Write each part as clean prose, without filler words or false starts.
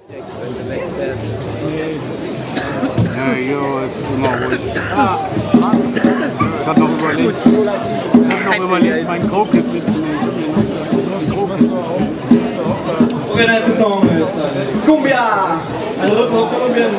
Ja, jo, es ist immer ruhig. Ich hab noch überlegt, meinen Go-Kit mitzunehmen. Und in der Saison ist Cumbia! Ein Rhythmus aus Kolumbien.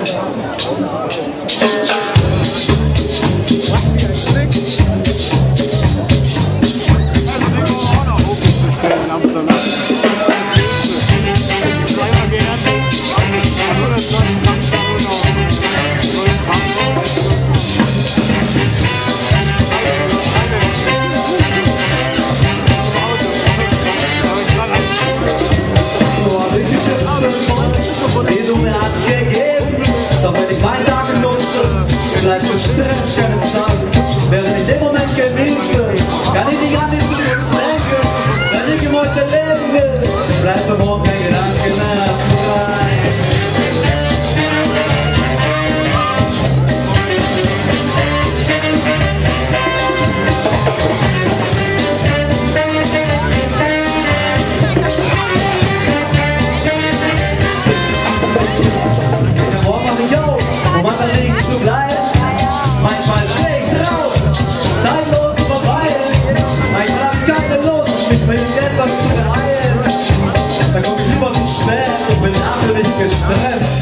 Doch wenn ich meinen Tag nutze, bleibt für Stress keine Zeit. Während ich den Moment genieße, kann ich nicht an den Zukunft denken. Wenn ich im Heute leben will, bleibt für morgen kein Gedanke mehr frei. Manchmal liegt du gleich, manchmal steh ich drauf, zeitlos verweilen, manchmal hab ich keine Lust, mich will etwas zu beeilen. Da komm ich lieber zu spät und bin nachher nicht gestresst.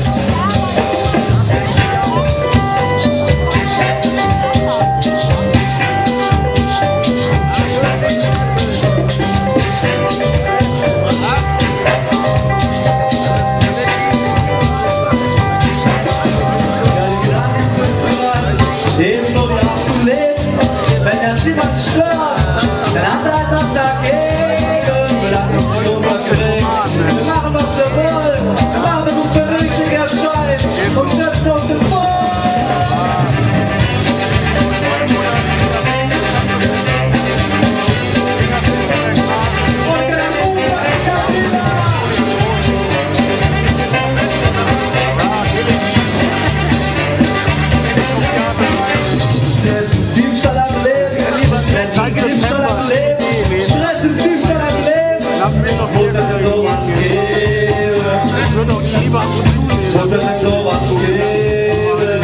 Ebenso wie auch zu leben, wenn das jemand stört, dann hat er einen Tag dagegen. Wir lassen uns nicht unterkriegen, wir machen was wir wollen, wir machen uns für richtig erscheinen und setzen uns in Vor. Muss er denn sowas geben?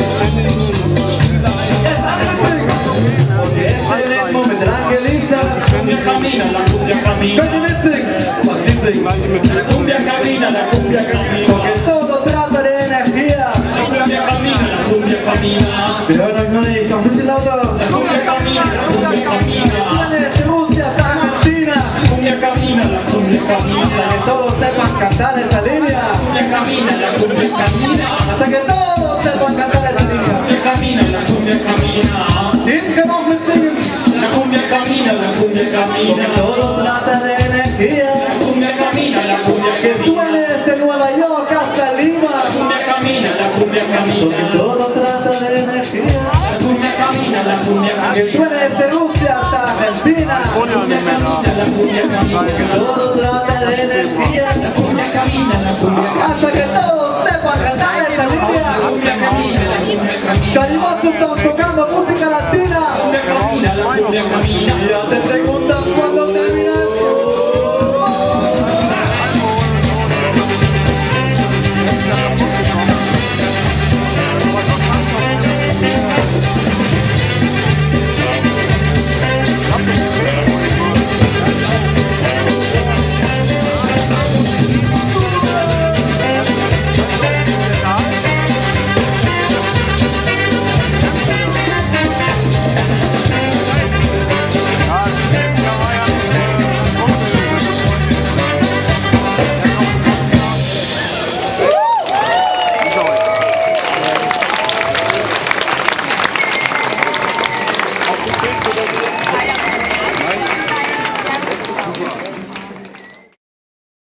Jetzt alle singen! Und jetzt den Ritmo mit Rangelisa. Cumbia camina, la cumbia camina. Könnt ihr mitsingen? Was die singen? La cumbia camina, la cumbia camina. Porque todo trata de energía. La cumbia camina, la cumbia camina. Wir hören euch noch nicht, noch ein bisschen lauter. La cumbia camina, la cumbia camina. Desde Rusia hasta Argentina. Cumbia camina, la cumbia camina. Hasta que todos sepan cantar esa línea. Cumbia camina, la cumbia camina. Hasta que todos sepan cantar esa línea. Cumbia camina, la cumbia camina. Jeden kann auch mitsingen. La cumbia camina, la cumbia Porque camina. todo trata de energía. La cumbia camina, la cumbia Que camina. suene desde Nueva York hasta Lima. La cumbia camina, la cumbia Porque camina. todo trata de energía. La cumbia camina, la cumbia Que camina. suene desde Rusia hasta Argentina. La cumbia camina, la cumbia camina. Todo trata de energía. La cumbia camina, la cumbia camina. Hasta que todos sepan cantar esa línea. La cumbia camina, la cumbia camina. Calimocho son